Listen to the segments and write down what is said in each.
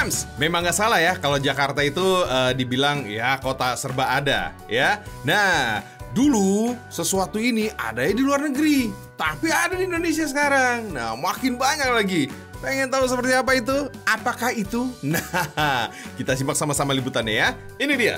Fams, memang nggak salah ya kalau Jakarta itu dibilang ya kota serba ada ya. Nah, dulu sesuatu ini ada di luar negeri, tapi ada di Indonesia sekarang. Nah, makin banyak lagi. Pengen tahu seperti apa itu? Apakah itu? Nah, kita simak sama-sama liputannya ya. Ini dia.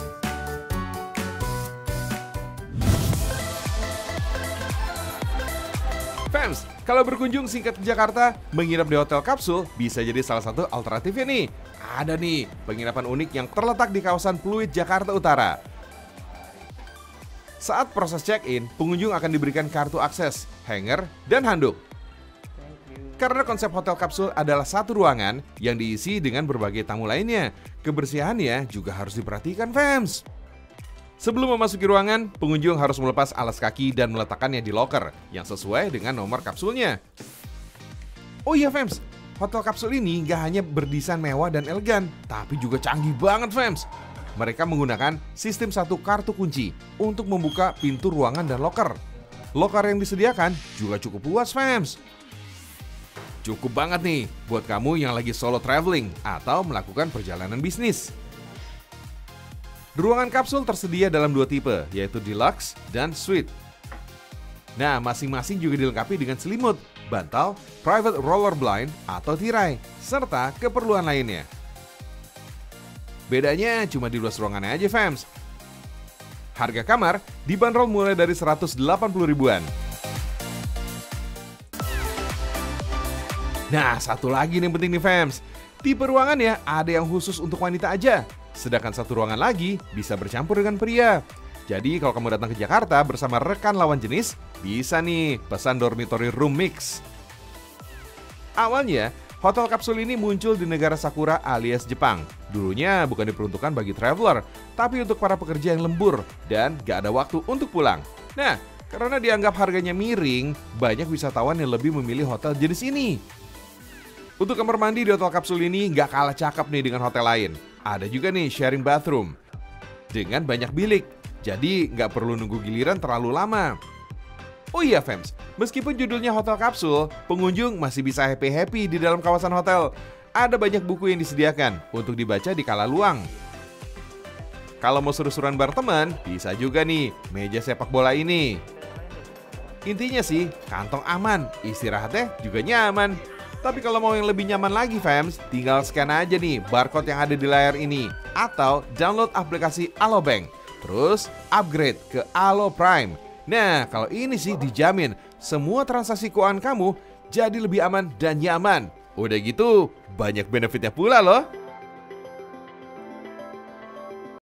Fams, kalau berkunjung singkat ke Jakarta, menginap di hotel kapsul bisa jadi salah satu alternatifnya nih. Ada nih penginapan unik yang terletak di kawasan Pluit, Jakarta Utara. Saat proses check-in, pengunjung akan diberikan kartu akses, hanger, dan handuk. Karena konsep hotel kapsul adalah satu ruangan yang diisi dengan berbagai tamu lainnya, kebersihannya juga harus diperhatikan, Fams. Sebelum memasuki ruangan, pengunjung harus melepas alas kaki dan meletakkannya di loker yang sesuai dengan nomor kapsulnya. Oh iya, Fams, hotel kapsul ini nggak hanya berdesain mewah dan elegan, tapi juga canggih banget, Fams. Mereka menggunakan sistem satu kartu kunci untuk membuka pintu ruangan dan loker. Loker yang disediakan juga cukup luas, Fams. Cukup banget nih buat kamu yang lagi solo traveling atau melakukan perjalanan bisnis. Ruangan kapsul tersedia dalam dua tipe, yaitu deluxe dan suite. Nah, masing-masing juga dilengkapi dengan selimut, bantal, private roller blind atau tirai, serta keperluan lainnya. Bedanya cuma di luas ruangannya aja, Fams. Harga kamar dibanderol mulai dari 180 ribuan. Nah, satu lagi nih yang penting nih, Fams. Tipe ruangannya ada yang khusus untuk wanita aja. Sedangkan satu ruangan lagi bisa bercampur dengan pria. Jadi kalau kamu datang ke Jakarta bersama rekan lawan jenis, bisa nih pesan dormitory room mix. Awalnya, hotel kapsul ini muncul di negara Sakura alias Jepang. Dulunya bukan diperuntukkan bagi traveler, tapi untuk para pekerja yang lembur dan gak ada waktu untuk pulang. Nah, karena dianggap harganya miring, banyak wisatawan yang lebih memilih hotel jenis ini. Untuk kamar mandi di hotel kapsul ini gak kalah cakep nih dengan hotel lain. Ada juga nih sharing bathroom dengan banyak bilik, jadi nggak perlu nunggu giliran terlalu lama. Oh iya, Fams, meskipun judulnya hotel kapsul, pengunjung masih bisa happy-happy di dalam kawasan hotel. Ada banyak buku yang disediakan untuk dibaca di kala luang. Kalau mau seru-seruan berteman, bisa juga nih meja sepak bola ini. Intinya sih, kantong aman, istirahatnya juga nyaman. Tapi kalau mau yang lebih nyaman lagi, Fams, tinggal scan aja nih barcode yang ada di layar ini. Atau download aplikasi Alobank. Terus upgrade ke Alo Prime. Nah, kalau ini sih dijamin semua transaksi keuangan kamu jadi lebih aman dan nyaman. Udah gitu, banyak benefitnya pula loh.